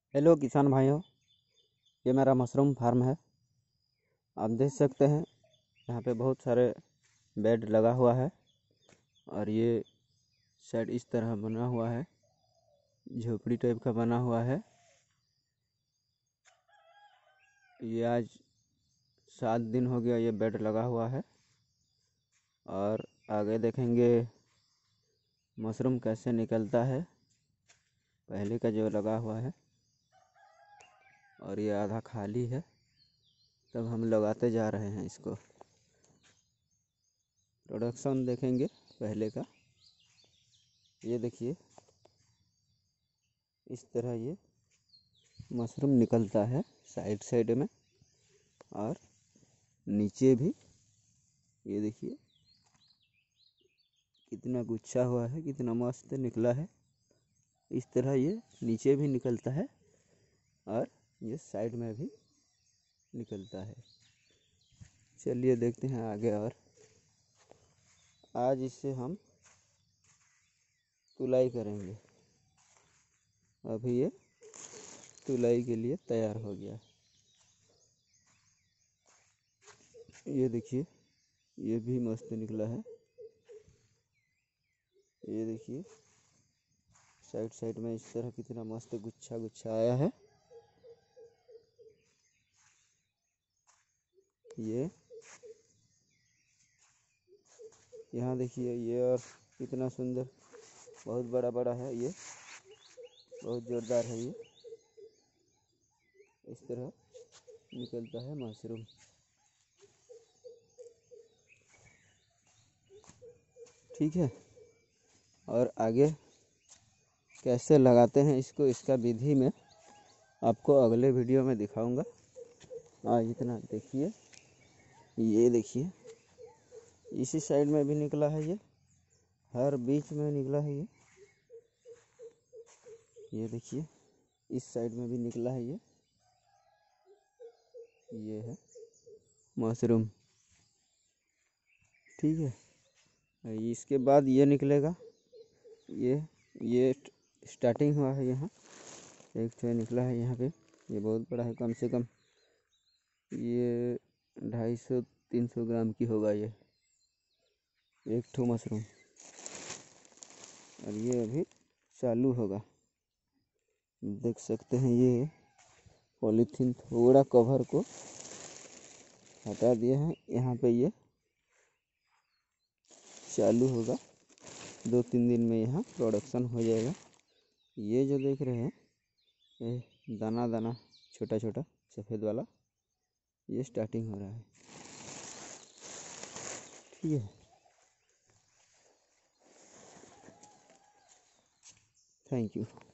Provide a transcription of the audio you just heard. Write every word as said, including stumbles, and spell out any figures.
Hello किसान भाइयों, ये मेरा मशरूम फार्म है। आप देख सकते हैं यहाँ पे बहुत सारे बेड लगा हुआ है और ये शायद इस तरह बना हुआ है, झोपड़ी टाइप का बना हुआ है। ये आज सात दिन हो गया ये बेड लगा हुआ है और आगे देखेंगे मशरूम कैसे निकलता है। पहले का जो लगा हुआ है और ये आधा खाली है, तब हम लगाते जा रहे हैं इसको। प्रोडक्शन देखेंगे पहले का। ये देखिए इस तरह ये मशरूम निकलता है साइड साइड में और नीचे भी। ये देखिए कितना गुच्छा हुआ है, कितना मस्त निकला है। इस तरह ये नीचे भी निकलता है और ये साइड में भी निकलता है। चलिए देखते हैं आगे। और आज इससे हम तुलाई करेंगे। अभी ये तुलाई के लिए तैयार हो गया। ये देखिए ये भी मस्त निकला है। ये देखिए साइड साइड में इस तरह कितना मस्त गुच्छा गुच्छा आया है। ये यहाँ देखिए ये और कितना सुंदर, बहुत बड़ा बड़ा है, ये बहुत जोरदार है। ये इस तरह निकलता है मशरूम। ठीक है, और आगे कैसे लगाते हैं इसको, इसका विधि में आपको अगले वीडियो में दिखाऊंगा। आज इतना देखिए। ये देखिए इसी साइड में भी निकला है, ये हर बीच में निकला है। ये ये देखिए इस साइड में भी निकला है। ये ये है मशरूम। ठीक है, इसके बाद ये निकलेगा। ये ये स्टार्टिंग हुआ है, यहाँ एक ठो निकला है यहाँ पे। ये बहुत बड़ा है, कम से कम ये ढाई सौ तीन सौ ग्राम की होगा ये एक ठो मशरूम। और ये अभी चालू होगा। देख सकते हैं ये पॉलीथीन थोड़ा कवर को हटा दिए हैं। यहाँ पे ये चालू होगा। दो तीन दिन में यहाँ प्रोडक्शन हो जाएगा। ये जो देख रहे हैं ये दाना दाना छोटा छोटा सफ़ेद वाला, ये स्टार्टिंग हो रहा है। ठीक है, थैंक यू।